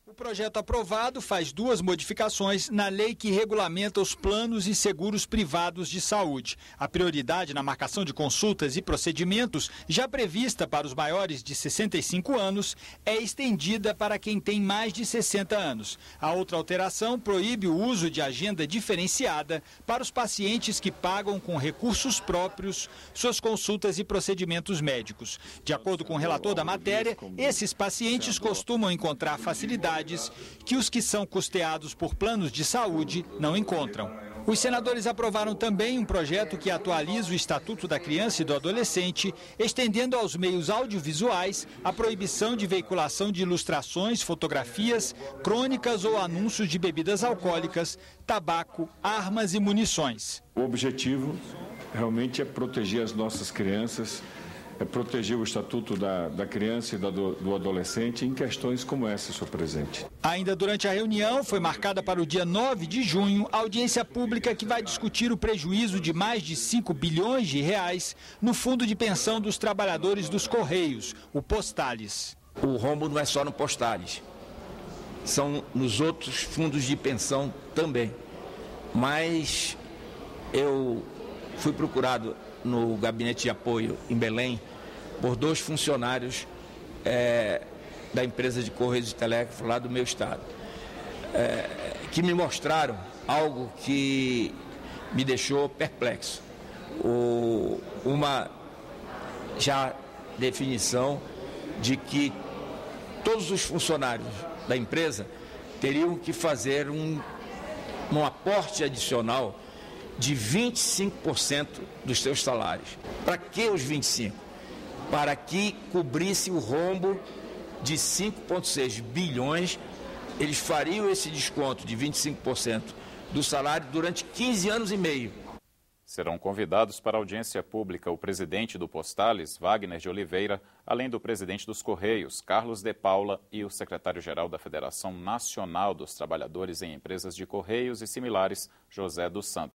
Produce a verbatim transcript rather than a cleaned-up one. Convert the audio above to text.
O projeto aprovado faz duas modificações na lei que regulamenta os planos e seguros privados de saúde. A prioridade na marcação de consultas e procedimentos, já prevista para os maiores de sessenta e cinco anos, é estendida para quem tem mais de sessenta anos. A outra alteração proíbe o uso de agenda diferenciada para os pacientes que pagam com recursos próprios suas consultas e procedimentos médicos. De acordo com o relator da matéria, esses pacientes costumam encontrar facilidade que os que são custeados por planos de saúde não encontram. Os senadores aprovaram também um projeto que atualiza o Estatuto da Criança e do Adolescente, estendendo aos meios audiovisuais a proibição de veiculação de ilustrações, fotografias, crônicas ou anúncios de bebidas alcoólicas, tabaco, armas e munições. O objetivo realmente é proteger as nossas crianças, é proteger o Estatuto da, da Criança e da, do, do Adolescente em questões como essa, senhor presidente. Ainda durante a reunião, foi marcada para o dia nove de junho a audiência pública que vai discutir o prejuízo de mais de cinco bilhões de reais no Fundo de Pensão dos Trabalhadores dos Correios, o Postales. O rombo não é só no Postales, são nos outros fundos de pensão também. Mas eu fui procurado no gabinete de apoio em Belém por dois funcionários é, da empresa de Correios e Telégrafo lá do meu estado, é, que me mostraram algo que me deixou perplexo. O, uma já definição de que todos os funcionários da empresa teriam que fazer um, um aporte adicional de vinte e cinco por cento dos seus salários. Para que os vinte e cinco por cento? Para que cobrisse o rombo de cinco vírgula seis bilhões, eles fariam esse desconto de vinte e cinco por cento do salário durante quinze anos e meio. Serão convidados para a audiência pública o presidente do Postales, Wagner de Oliveira, além do presidente dos Correios, Carlos de Paula, e o secretário-geral da Federação Nacional dos Trabalhadores em Empresas de Correios e Similares, José dos Santos.